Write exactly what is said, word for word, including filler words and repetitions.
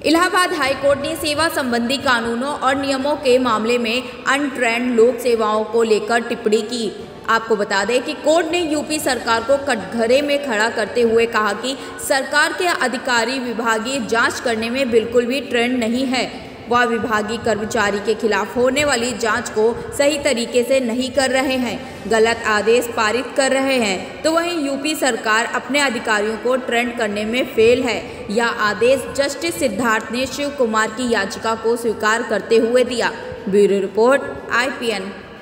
Allahabad high court ने सेवा संबंधी कानूनों और नियमों के मामले में अनट्रेंड लोक सेवाओं को लेकर टिप्पणी की। आपको बता दें कि कोर्ट ने यूपी सरकार को कटघरे में खड़ा करते हुए कहा कि सरकार के अधिकारी विभागीय जांच करने में बिल्कुल भी ट्रेंड नहीं है। वह विभागीय कर्मचारी के खिलाफ होने वाली जांच को सही तरीके से नहीं कर रहे हैं, गलत आदेश पारित कर रहे हैं, तो वहीं यूपी सरकार अपने अधिकारियों को ट्रेंड करने में फेल है। यह आदेश जस्टिस सिद्धार्थ ने शिव कुमार की याचिका को स्वीकार करते हुए दिया। Bureau report I P N.